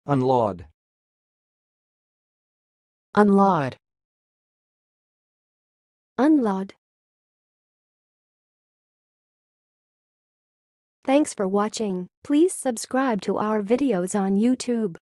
unlawed, unlawed, unlawed. Thanks for watching. Please subscribe to our videos on YouTube.